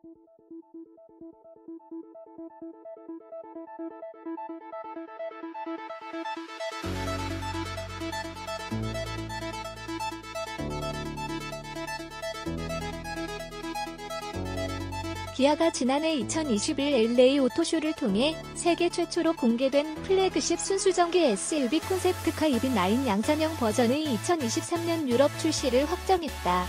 기아가 지난해 2021 LA 오토쇼를 통해 세계 최초로 공개된 플래그십 순수전기 SUV 콘셉트카 EV9 양산형 버전의 2023년 유럽 출시를 확정했다.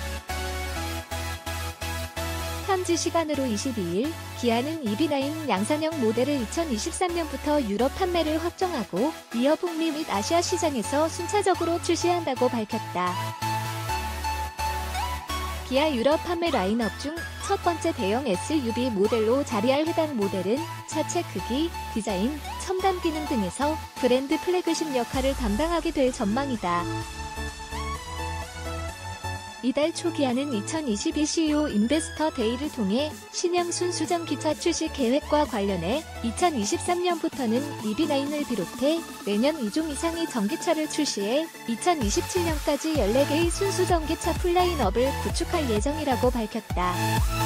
현지 시간으로 22일, 기아는 EV9 양산형 모델을 2023년부터 유럽 판매를 확정하고 이어 북미 및 아시아 시장에서 순차적으로 출시한다고 밝혔다. 기아 유럽 판매 라인업 중 첫 번째 대형 SUV 모델로 자리할 해당 모델은 차체 크기, 디자인, 첨단 기능 등에서 브랜드 플래그십 역할을 담당하게 될 전망이다. 이달 초 기아는 2022 CEO 인베스터 데이를 통해 신형 순수전 기차 출시 계획과 관련해 2023년부터는 EV9을 비롯해 매년 2종 이상의 전기차를 출시해 2027년까지 14개의 순수전기차 풀라인업을 구축할 예정이라고 밝혔다.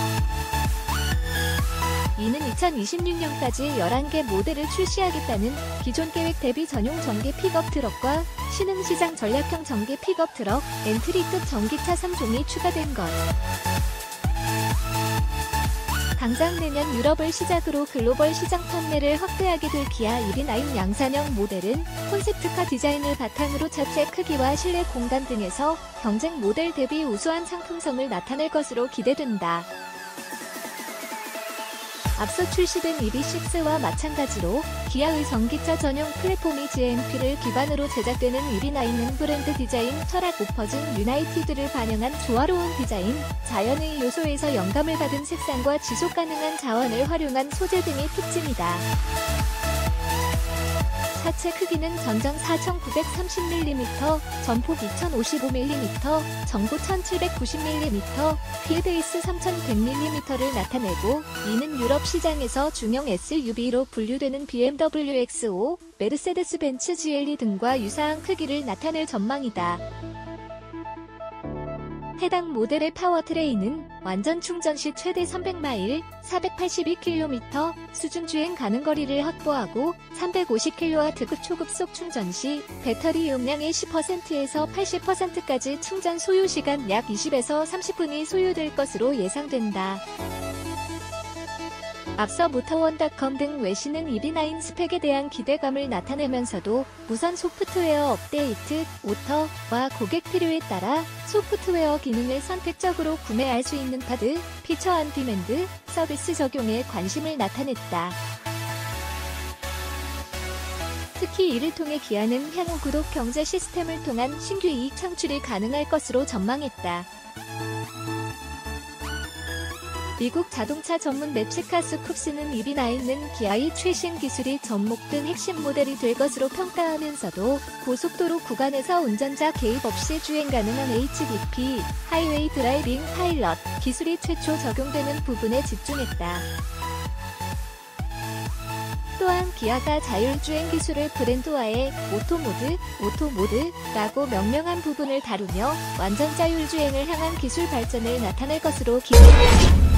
이는 2026년까지 11개 모델을 출시하겠다는 기존 계획 대비 전용 전기 픽업 트럭과 신흥시장 전략형 전기 픽업 트럭, 엔트리급 전기차 3종이 추가된 것. 당장 내년 유럽을 시작으로 글로벌 시장 판매를 확대하게 될 기아 EV9 양산형 모델은 콘셉트카 디자인을 바탕으로 차체 크기와 실내 공간 등에서 경쟁 모델 대비 우수한 상품성을 나타낼 것으로 기대된다. 앞서 출시된 EV6와 마찬가지로 기아의 전기차 전용 플랫폼이 GMP를 기반으로 제작되는 EV9은 브랜드 디자인 철학 오퍼진 유나이티드를 반영한 조화로운 디자인, 자연의 요소에서 영감을 받은 색상과 지속 가능한 자원을 활용한 소재 등이 특징이다. 차체 크기는 전장 4,930mm, 전폭 2,055mm, 전고 1,790mm, 휠베이스 3,100mm를 나타내고 이는 유럽 시장에서 중형 SUV로 분류되는 BMW X5, 메르세데스 벤츠 GLE 등과 유사한 크기를 나타낼 전망이다. 해당 모델의 파워트레인은 완전 충전 시 최대 300마일, 482km 수준 주행 가능 거리를 확보하고 350kW 초급속 충전 시 배터리 용량의 10%에서 80%까지 충전 소요 시간 약 20에서 30분이 소요될 것으로 예상된다. 앞서 모터원.com 등 외신은 EV9 스펙에 대한 기대감을 나타내면서도 무선 소프트웨어 업데이트, 오터와 고객 필요에 따라 소프트웨어 기능을 선택적으로 구매할 수 있는 카드, 피처 온 디맨드 서비스 적용에 관심을 나타냈다. 특히 이를 통해 기아는 향후 구독 경제 시스템을 통한 신규 이익 창출이 가능할 것으로 전망했다. 미국 자동차 전문 맵시카스 쿱스는 EV9은 기아의 최신 기술이 접목된 핵심 모델이 될 것으로 평가하면서도 고속도로 구간에서 운전자 개입 없이 주행 가능한 HDP, 하이웨이 드라이빙 파일럿 기술이 최초 적용되는 부분에 집중했다. 또한 기아가 자율주행 기술을 브랜드화해 오토모드라고 명명한 부분을 다루며 완전 자율주행을 향한 기술 발전을 나타낼 것으로 기대된다.